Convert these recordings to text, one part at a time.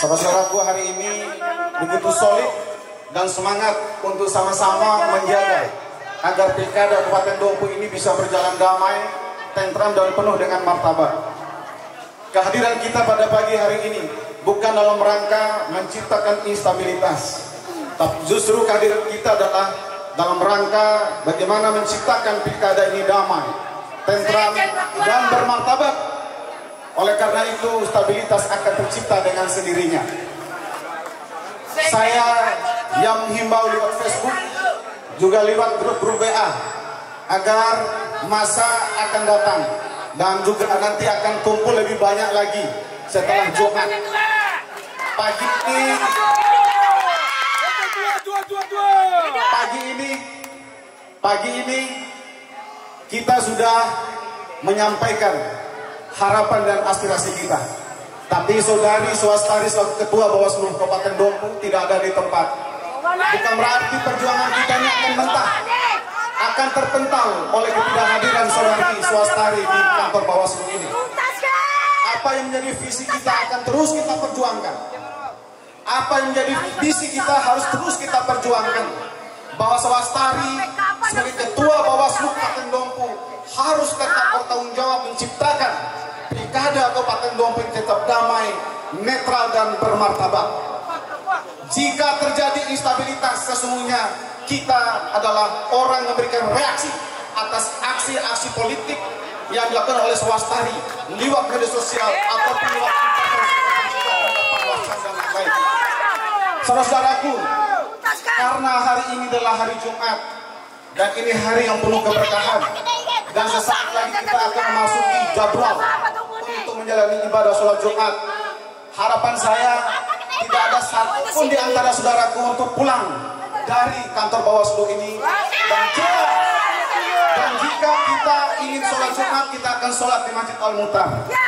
Saudara-saudaraku, hari ini begitu solid dan semangat untuk sama-sama menjaga agar pilkada Kabupaten Dompu ini bisa berjalan damai, tentram dan penuh dengan martabat. Kehadiran kita pada pagi hari ini bukan dalam rangka menciptakan instabilitas, tapi justru kehadiran kita adalah dalam rangka bagaimana menciptakan pilkada ini damai, tentram dan bermartabat. Oleh karena itu stabilitas akan tercipta dengan sendirinya. Saya yang menghimbau lewat Facebook, juga lewat grup-grup WA, agar masa akan datang dan juga nanti akan kumpul lebih banyak lagi setelah Jumat. Pagi ini kita sudah menyampaikan harapan dan aspirasi kita. Tapi saudari Swastari selaku Ketua Bawaslu Kabupaten Dompu tidak ada di tempat. Bukan berarti perjuangan kita ini akan mentah, akan terpental oleh ketidakhadiran saudari Swastari di kantor Bawaslu ini. Apa yang menjadi visi kita akan terus kita perjuangkan. Apa yang menjadi visi kita harus terus kita perjuangkan. Bahwa Swastari sebagai Ketua Bawaslu Kabupaten Dompu harus tetap bertanggung jawab menciptakan pilkada Kabupaten Dompu tetap damai, netral dan bermartabat. Jika terjadi instabilitas, sesungguhnya kita adalah orang yang memberikan reaksi atas aksi-aksi politik yang dilakukan oleh Swastari lewat media sosial ataupun lewat intervensi. Saudara-saudaraku, karena hari ini adalah hari Jumat dan ini hari yang penuh keberkahan, dan sesaat lagi kita akan memasuki jadwal untuk menjalani ibadah sholat Jumat. Harapan saya tidak ada satupun di antara saudaraku untuk pulang dari kantor Bawaslu ini, dan jika kita ingin sholat Jumat, kita akan sholat di Masjid Al-Mu'tar.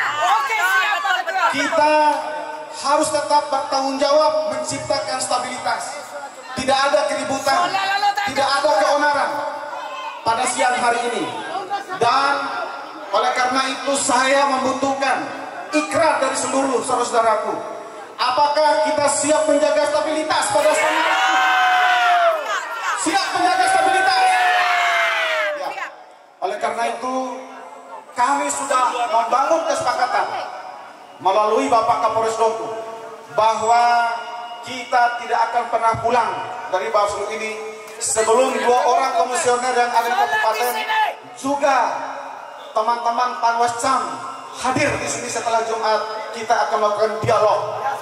Kita harus tetap bertanggung jawab menciptakan stabilitas. Tidak ada keributan, tidak ada keonaran pada siang hari ini. Dan oleh karena itu saya membutuhkan ikrar dari seluruh saudara-saudaraku. Apakah kita siap menjaga stabilitas pada siang hari ini? Siap menjaga stabilitas? Ya. Oleh karena itu kami sudah membangun kesepakatan melalui Bapak Kapolres Dompu bahwa kita tidak akan pernah pulang dari Bawaslu ini sebelum 2 orang komisioner dan ahli kabupaten juga teman-teman Panwascam hadir di sini setelah Jumat. Kita akan melakukan dialog.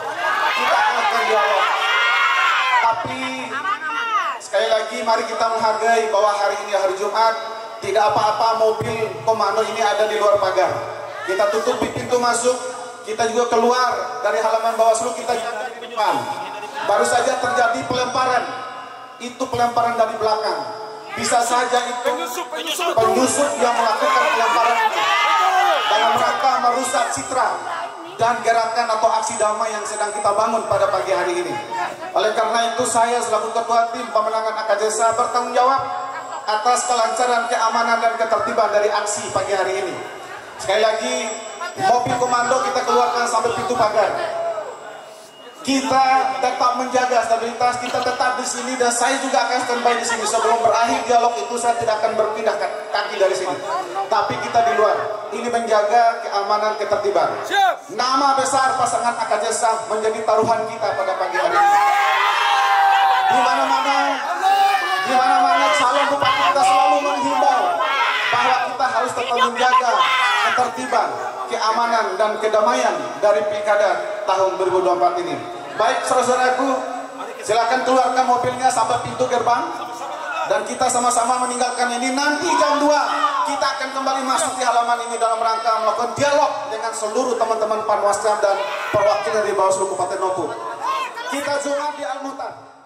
Tapi sekali lagi mari kita menghargai bahwa hari ini hari Jumat, tidak apa-apa mobil komando ini ada di luar pagar. Kita tutup di pintu masuk, kita juga keluar dari halaman Bawaslu, kita juga dari depan. Baru saja terjadi pelemparan, itu pelemparan dari belakang. Bisa saja itu penyusup yang melakukan pelemparan dalam rangka merusak citra dan gerakan atau aksi damai yang sedang kita bangun pada pagi hari ini. Oleh karena itu saya selaku Ketua Tim Pemenangan AKJSA bertanggung jawab atas kelancaran, keamanan dan ketertiban dari aksi pagi hari ini. Sekali lagi, mobil komando kita keluarkan sampai pintu pagar. Kita tetap menjaga stabilitas, kita tetap di sini, dan saya juga akan standby di sini. Sebelum berakhir dialog itu saya tidak akan berpindah kaki dari sini. Tapi kita di luar, ini menjaga keamanan, ketertiban. Nama besar pasangan AKJSA menjadi taruhan kita pada pagi hari ini. Di mana-mana calon bupati kita selalu menghimbau bahwa kita harus tetap menjaga ketertiban, keamanan dan kedamaian dari pilkada tahun 2024 ini. Baik saudara-saudaraku, silakan keluarkan mobilnya sampai pintu gerbang dan kita sama-sama meninggalkan ini. Nanti jam 2 kita akan kembali masuk di halaman ini dalam rangka melakukan dialog dengan seluruh teman-teman Panwascam dan perwakilan dari Bawaslu Kabupaten Dompu. Kita Jumat di Al-Mu'tar.